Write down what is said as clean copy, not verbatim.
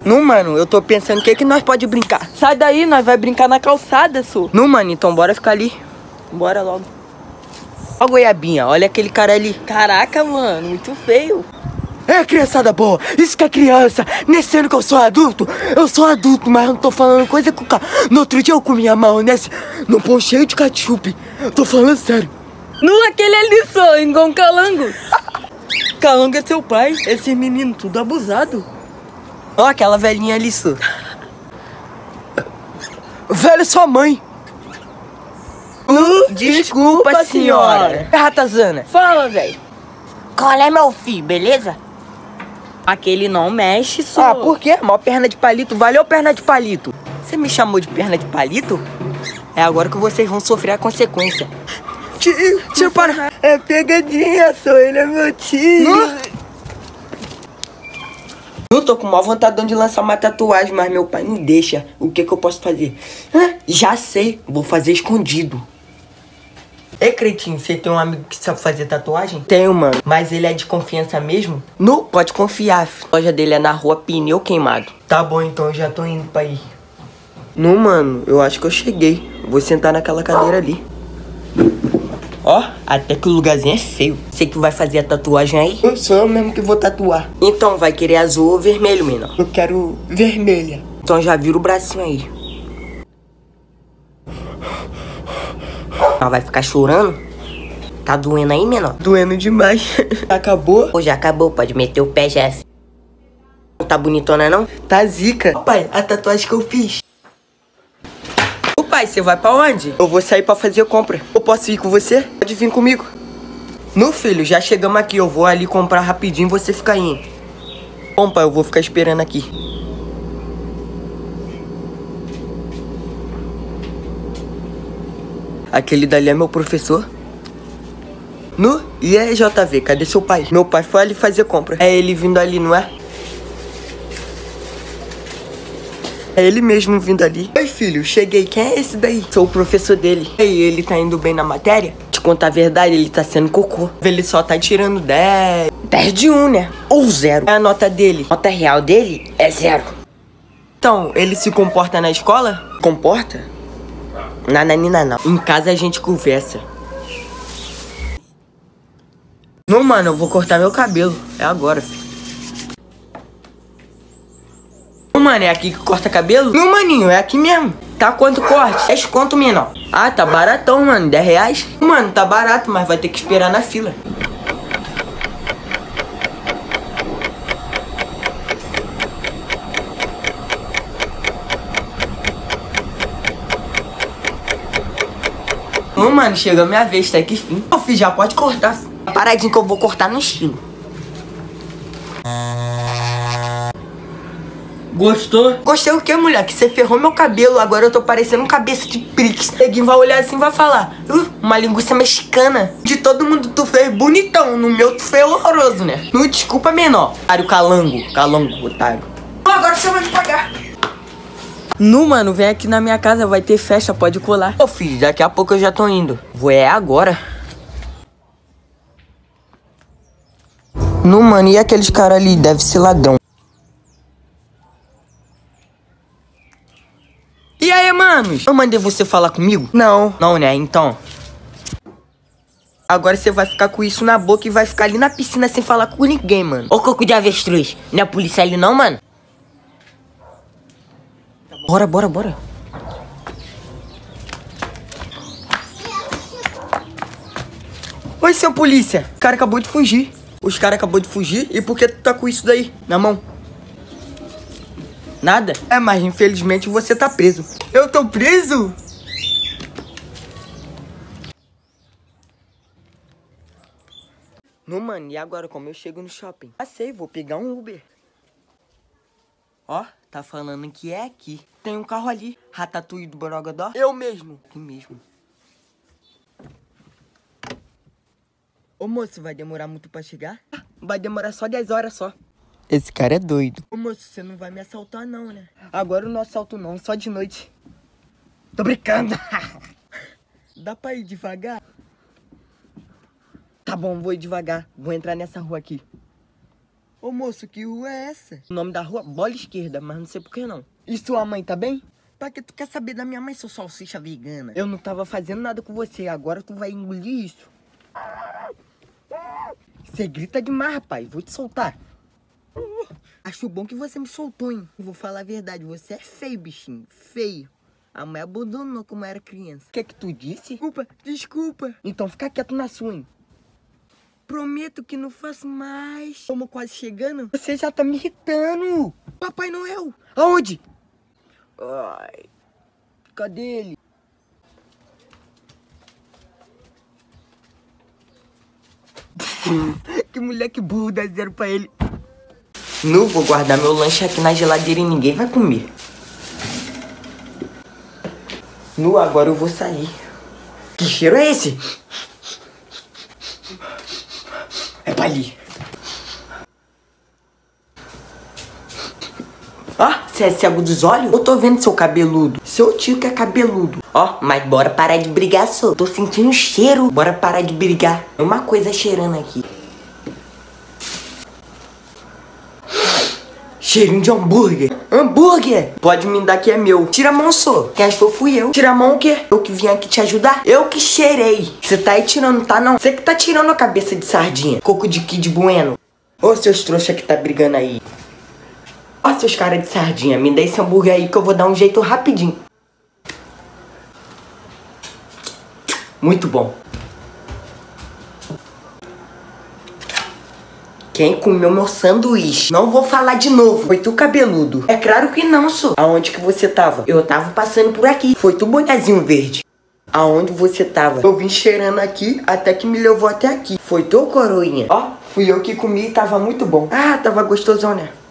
Não, mano, eu tô pensando o que nós pode brincar. Sai daí, nós vai brincar na calçada, Su. Não, mano, então bora ficar ali. Bora logo. Ó a goiabinha, olha aquele cara ali. Caraca, mano, muito feio. É, criançada boa, isso que é criança. Nesse ano que eu sou adulto, mas eu não tô falando coisa com o cara. No outro dia eu comi a maionese num pão cheio de ketchup. Tô falando sério. Não, aquele ali só, igual um calango. Calango é seu pai, esse menino tudo abusado. Ó, aquela velhinha ali, só. Velho, sua mãe. Desculpa, senhora. É, ratazana. Fala, velho. Qual é, meu filho, beleza? Aquele não mexe, Su. Ah, por quê? Mó perna de palito, valeu perna de palito. Você me chamou de perna de palito? É agora que vocês vão sofrer a consequência. Tio, para. É pegadinha, só ele é meu tio. Eu tô com maior vontade de lançar uma tatuagem, mas meu pai não deixa. O que eu posso fazer? Já sei, vou fazer escondido. Ei, Cretinho, você tem um amigo que sabe fazer tatuagem? Tenho, mano. Mas ele é de confiança mesmo? Não, pode confiar, filho. A loja dele é na rua Pneu Queimado. Tá bom, então eu já tô indo pra ir. Não, mano, eu acho que eu cheguei. Vou sentar naquela cadeira ali. Ó, até que o lugarzinho é feio. Você que vai fazer a tatuagem aí? Eu sou eu mesmo que vou tatuar. Então, vai querer azul ou vermelho, menor? Eu quero vermelha. Então já vira o bracinho aí. Ela vai ficar chorando? Tá doendo aí, menor? Doendo demais. Acabou? Pô, já acabou. Pode meter o pé, chefe. Não tá bonitona, não? Tá zica. Ô, pai, a tatuagem que eu fiz. Ô, pai, você vai pra onde? Eu vou sair pra fazer compra. Eu posso ir com você? Pode vir comigo. No, filho, já chegamos aqui. Eu vou ali comprar rapidinho e você fica indo. Bom, pai, eu vou ficar esperando aqui. Aquele dali é meu professor. Nu? E aí, JV, cadê seu pai? Meu pai foi ali fazer compra. É ele vindo ali, não é? É ele mesmo vindo ali. Oi, filho, cheguei. Quem é esse daí? Sou o professor dele. E aí, ele tá indo bem na matéria? Te contar a verdade, ele tá sendo cocô. Ele só tá tirando 10. 10 de 1, né? Ou 0. É a nota dele. A nota real dele é 0. Então, ele se comporta na escola? Comporta? Nananina não. Em casa a gente conversa. Não, mano, eu vou cortar meu cabelo. É agora, filho. Não, mano, é aqui que corta cabelo? Não, maninho, é aqui mesmo. Tá quanto corte? 10 conto, menor. Ah, tá baratão, mano. 10 reais? Mano, tá barato, mas vai ter que esperar na fila. Ô, mano, chegou a minha vez, tá aqui, fim. Ô, filho, já pode cortar. Paradinho que eu vou cortar no estilo. Gostou? Gostei o que, mulher? Que você ferrou meu cabelo. Agora eu tô parecendo um cabeça de prix. Ninguém vai olhar assim e vai falar: uma linguiça mexicana. De todo mundo tu fez bonitão. No meu tu fez horroroso, né? Não, desculpa, menor. Otário calango. Calango, otário. Agora você vai me pagar. Nu, mano, vem aqui na minha casa, vai ter festa, pode colar. Ô, filho, daqui a pouco eu já tô indo. Vou agora. Não, mano, e aqueles caras ali? Deve ser ladrão. E aí, manos? Eu mandei você falar comigo? Não. Não, né? Então. Agora você vai ficar com isso na boca e vai ficar ali na piscina sem falar com ninguém, mano. Ô, coco de avestruz. Não é a polícia ali não, mano? Bora, bora, bora. Oi, seu polícia. O cara acabou de fugir. Os caras acabou de fugir. E por que tu tá com isso daí na mão? Nada? É, mas infelizmente você tá preso. Eu tô preso? Não, mano, e agora como eu chego no shopping? Passei, vou pegar um Uber. Ó, tá falando que é aqui. Tem um carro ali. Ratatouille do Borogodó. Eu mesmo. Aqui mesmo. Ô, moço, vai demorar muito pra chegar? Vai demorar só 10 horas só. Esse cara é doido. Ô, moço, você não vai me assaltar não, né? Agora eu não assalto não, só de noite. Tô brincando. Dá pra ir devagar? Tá bom, vou ir devagar. Vou entrar nessa rua aqui. Ô moço, que rua é essa? O nome da rua, Bola Esquerda, mas não sei por que não. E sua mãe tá bem? Pra que tu quer saber da minha mãe, seu salsicha vegana? Eu não tava fazendo nada com você, agora tu vai engolir isso. Você grita demais, rapaz, vou te soltar. Acho bom que você me soltou, hein? Vou falar a verdade, você é feio, bichinho, feio. A mãe abandonou como era criança. O que é que tu disse? Desculpa. Então fica quieto na sua, hein? Prometo que não faço mais. Estamos quase chegando. Você já tá me irritando. Papai Noel. Aonde? Ai, cadê ele? Que moleque burro, dá 0 pra ele. Não vou guardar meu lanche aqui na geladeira e ninguém vai comer. Nu, agora eu vou sair. Que cheiro é esse? É pra ali. Ah, você é cego dos olhos? Eu tô vendo seu cabeludo. Seu tio que é cabeludo. Ó, mas bora parar de brigar, só. Tô sentindo cheiro. Bora parar de brigar. É uma coisa cheirando aqui. Cheirinho de hambúrguer. Hambúrguer! Pode me dar que é meu. Tira a mão, só. Quem achou fui eu. Tira a mão o quê? Eu que vim aqui te ajudar. Eu que cheirei. Você tá aí tirando, tá não? Você que tá tirando a cabeça de sardinha. Coco de Kid Bueno. Ô, seus trouxa que tá brigando aí. Ó, seus caras de sardinha. Me dá esse hambúrguer aí que eu vou dar um jeito rapidinho. Muito bom. Quem comeu meu sanduíche? Não vou falar de novo. Foi tu, cabeludo? É claro que não, sou. Aonde que você tava? Eu tava passando por aqui. Foi tu, bonezinho verde? Aonde você tava? Eu vim cheirando aqui, até que me levou até aqui. Foi tu, coroinha? Ó, fui eu que comi e tava muito bom. Ah, tava gostosão, né?